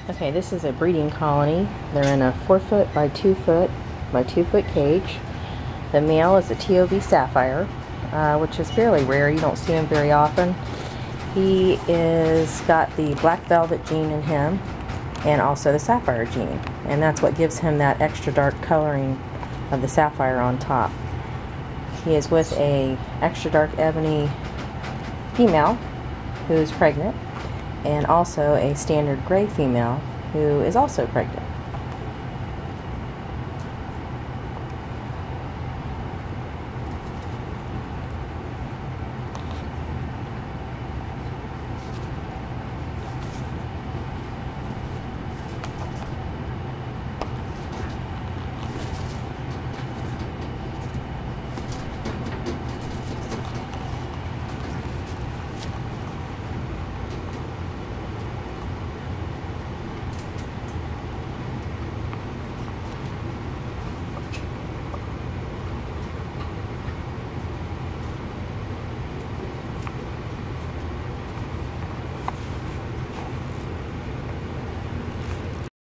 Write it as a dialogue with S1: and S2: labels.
S1: Okay, this is a breeding colony. They're in a 4-foot by 2-foot by 2-foot cage. The male is a TOV Sapphire, which is fairly rare. You don't see him very often. He is got the black velvet gene in him and also the sapphire gene, and that's what gives him that extra dark coloring of the sapphire on top. He is with a extra dark ebony female who is pregnant, and also a standard gray female who is also pregnant.